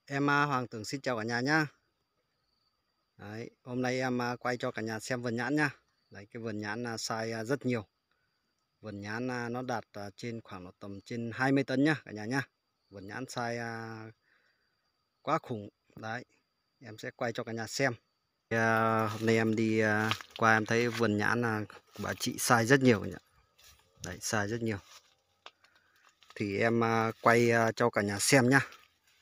Hoàng Tưởng xin chào cả nhà nhá. Đấy, hôm nay quay cho cả nhà xem vườn nhãn nhá. Đấy, cái vườn nhãn size rất nhiều. Vườn nhãn nó đạt trên khoảng độ tầm trên 20 tấn nhá cả nhà nhá. Vườn nhãn size quá khủng. Đấy, em sẽ quay cho cả nhà xem. Hôm nay em đi qua em thấy vườn nhãn của bà chị size rất nhiều cả nhà. Đấy, size rất nhiều. Thì em quay cho cả nhà xem nhá.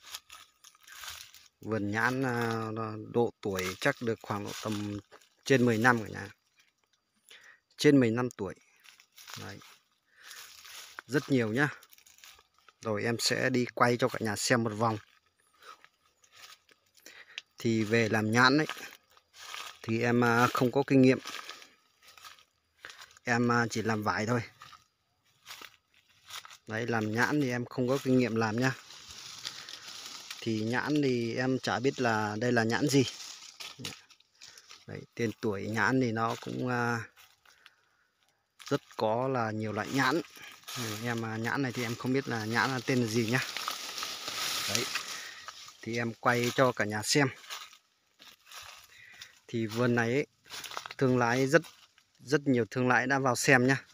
Vườn nhãn độ tuổi chắc được khoảng độ tầm trên 10 năm cả nhà. Trên 10 năm tuổi. Đấy. Rất nhiều nhá. Rồi em sẽ đi quay cho cả nhà xem một vòng. Thì về làm nhãn ấy thì em không có kinh nghiệm. Em chỉ làm vải thôi. Đấy, làm nhãn thì em không có kinh nghiệm làm nhá. Thì nhãn thì em chả biết là đây là nhãn gì. Đấy, tên tuổi nhãn thì nó cũng rất có là nhiều loại nhãn. Em nhãn này thì em không biết là nhãn là tên là gì nhá. Đấy, thì em quay cho cả nhà xem. Thì vườn này ấy, thương lái rất nhiều thương lái đã vào xem nhá.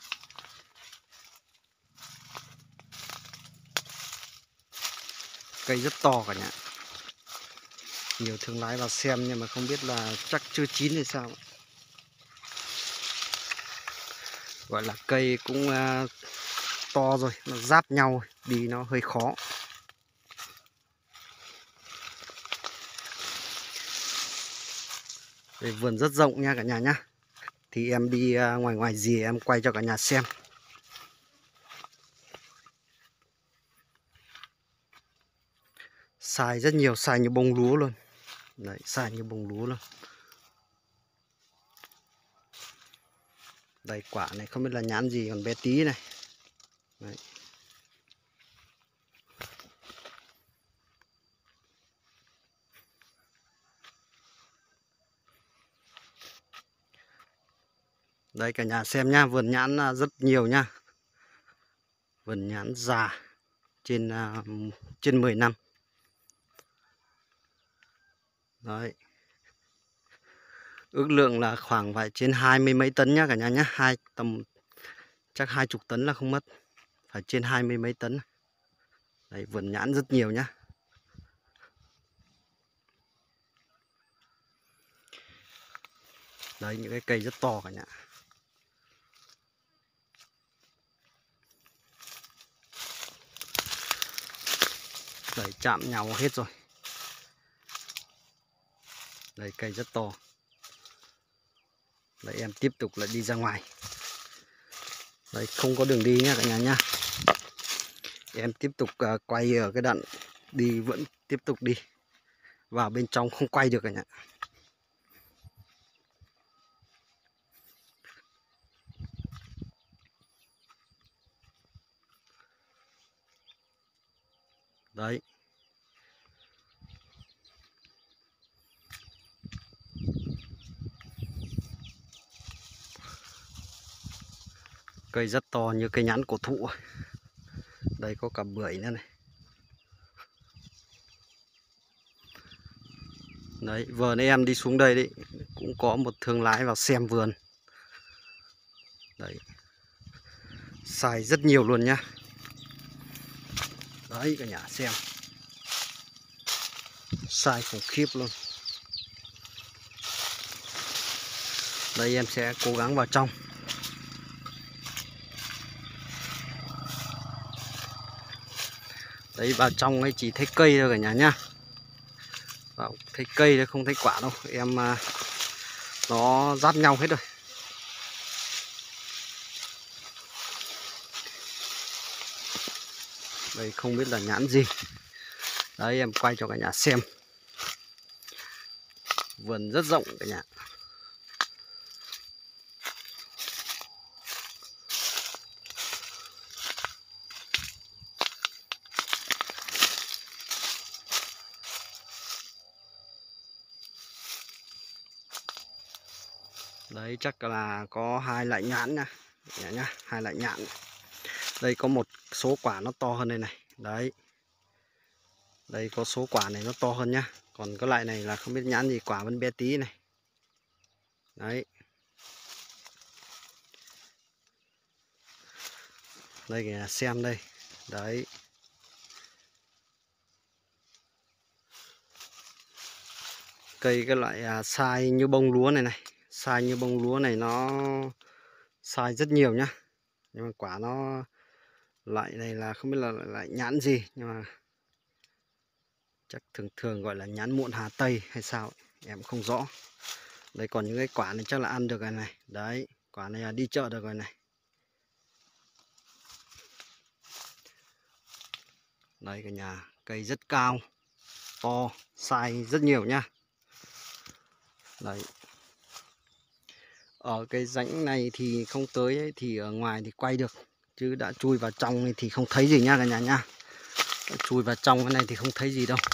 Cây rất to cả nhà. Nhiều thương lái vào xem nhưng mà không biết là chắc chưa chín thì sao. Gọi là cây cũng to rồi, nó giáp nhau đi nó hơi khó. Đây, vườn rất rộng nha cả nhà nhá. Thì em đi ngoài gì em quay cho cả nhà xem. Xài rất nhiều, xài như bông lúa luôn. Đấy, xài như bông lúa luôn. Đây, quả này không biết là nhãn gì, còn bé tí này. Đấy. Đây cả nhà xem nha, vườn nhãn rất nhiều nha. Vườn nhãn già trên 10 năm. Đấy. Ước lượng là khoảng phải trên 20 mấy tấn nhá cả nhà nhá, tầm chắc 20 tấn là không mất. Phải trên 20 mấy tấn. Đấy, vườn nhãn rất nhiều nhá. Đấy, những cái cây rất to cả nhà. Đấy, chạm nhau hết rồi. Đây, cây rất to. Đấy, em tiếp tục lại đi ra ngoài. Đấy, không có đường đi nhá cả nhà nhá. Em tiếp tục quay ở cái đoạn đi, vẫn tiếp tục đi. Vào bên trong không quay được cả nhà. Đấy. Cây rất to như cây nhãn cổ thụ. Đây có cả bưởi nữa này. Đấy, vườn em đi xuống đây đấy, cũng có một thương lái vào xem vườn. Đấy. Xài rất nhiều luôn nhá. Đấy cả nhà xem. Xài khủng khiếp luôn. Đây em sẽ cố gắng vào trong. Đấy, vào trong ấy chỉ thấy cây thôi cả nhà nhá. Vào thấy cây thôi, không thấy quả đâu. Em nó giáp nhau hết rồi. Đây không biết là nhãn gì. Đấy, em quay cho cả nhà xem. Vườn rất rộng cả nhà. Đấy, chắc là có 2 loại nhãn nha. Nhá, 2 loại nhãn. Đây có một số quả nó to hơn đây này. Đấy. Đây có số quả này nó to hơn nhá. Còn cái loại này là không biết nhãn gì, quả vẫn bé tí này. Đấy. Đây kìa, xem đây. Đấy. Cây cái loại sai như bông lúa này này. Sai như bông lúa này nó sai rất nhiều nhá. Nhưng mà quả nó loại này là không biết là loại nhãn gì, nhưng mà chắc thường thường gọi là nhãn muộn Hà Tây hay sao ấy. Em không rõ. Đây còn những cái quả này chắc là ăn được rồi này. Đấy, quả này là đi chợ được rồi này. Đây cả nhà, cây rất cao, to, sai rất nhiều nhá. Đấy. Ở cái rãnh này thì không tới ấy, thì ở ngoài thì quay được, chứ đã chui vào trong thì không thấy gì nha cả nhà nha. Chui vào trong cái này thì không thấy gì đâu.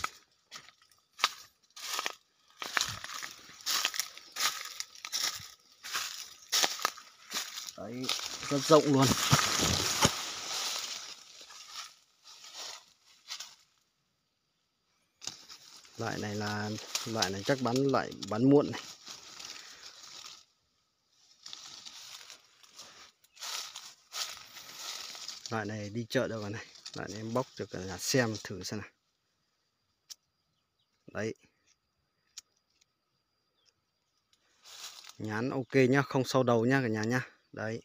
Đấy, rất rộng luôn. Loại này chắc bán muộn này. Loại này đi chợ đâu rồi này. Loại này em bóc cho cả nhà xem thử xem nào. Đấy. Nhãn ok nhá, không sâu đầu nhá cả nhà nhá. Đấy.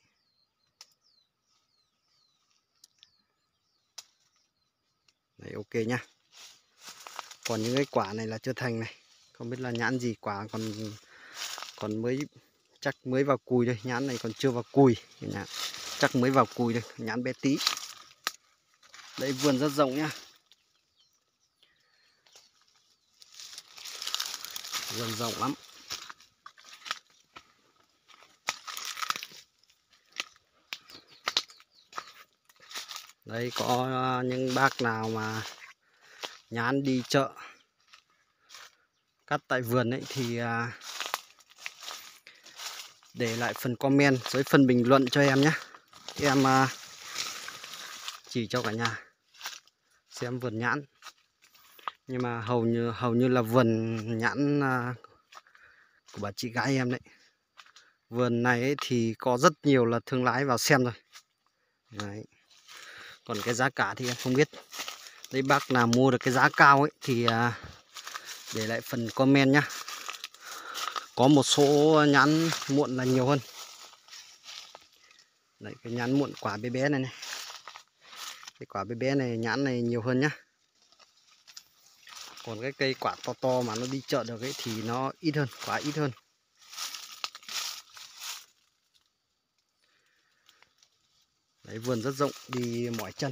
Đấy ok nhá. Còn những cái quả này là chưa thành này. Không biết là nhãn gì, quả còn mới, chắc mới vào cùi đây, nhãn này còn chưa vào cùi cả nhà. Chắc mới vào cùi đây, nhãn bé tí. Đây vườn rất rộng nhá. Vườn rộng lắm. Đây có những bác nào mà nhãn đi chợ cắt tại vườn ấy thì để lại phần comment dưới phần bình luận cho em nhé. Em chỉ cho cả nhà xem vườn nhãn. Nhưng mà hầu như là vườn nhãn của bà chị gái em đấy. Vườn này ấy thì có rất nhiều là thương lái vào xem rồi. Đấy. Còn cái giá cả thì em không biết. Đây bác nào mua được cái giá cao ấy thì để lại phần comment nhá. Có một số nhãn muộn là nhiều hơn. Đấy, cái nhãn muộn quả bé bé này này. Cái quả bé bé này nhãn này nhiều hơn nhá. Còn cái cây quả to to mà nó đi chợ được ấy thì nó ít hơn, quả ít hơn. Đấy, vườn rất rộng, đi mỏi chân.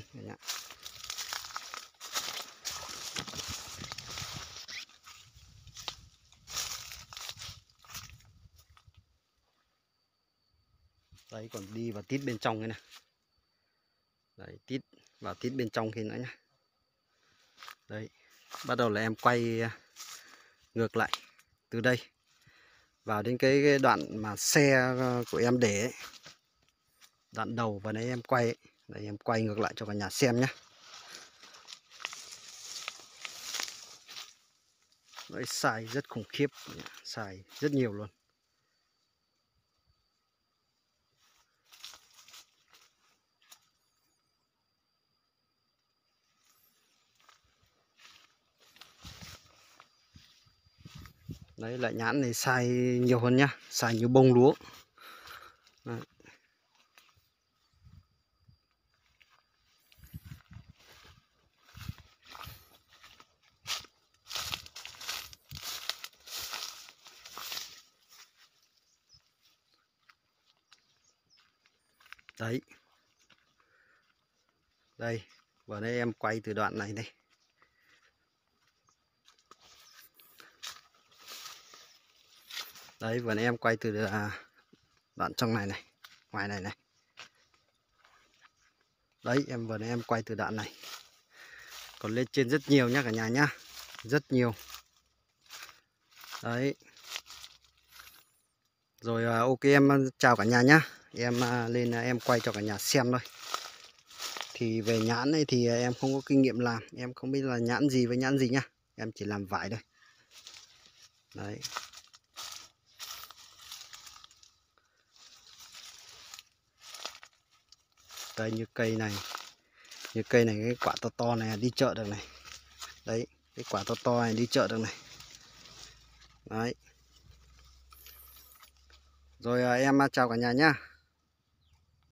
Đấy, còn đi vào tít bên trong cái này. Đấy, tít vào tít bên trong kia nữa nhá. Đấy, bắt đầu là em quay ngược lại từ đây vào đến cái đoạn mà xe của em để ấy. Đoạn đầu và đấy em quay ấy. Đấy, em quay ngược lại cho cả nhà xem nhé. Đấy, sai rất khủng khiếp, sai rất nhiều luôn. Đấy, lại nhãn này sai nhiều hơn nhá, sai như bông lúa. Đấy. Đấy. Đây, vừa nãy em quay từ đoạn này đây. Đấy, vừa nãy em quay từ đoạn trong này này, ngoài này này. Đấy, vừa nãy em quay từ đoạn này. Còn lên trên rất nhiều nhá cả nhà nhá. Rất nhiều. Đấy. Rồi ok em chào cả nhà nhá. Em lên em quay cho cả nhà xem thôi. Thì về nhãn này thì em không có kinh nghiệm làm, em không biết là nhãn gì với nhãn gì nhá. Em chỉ làm vải thôi. Đấy. Đây như cây này. Như cây này cái quả to to này đi chợ được này. Đấy, cái quả to to này đi chợ được này. Đấy. Rồi em chào cả nhà nhá.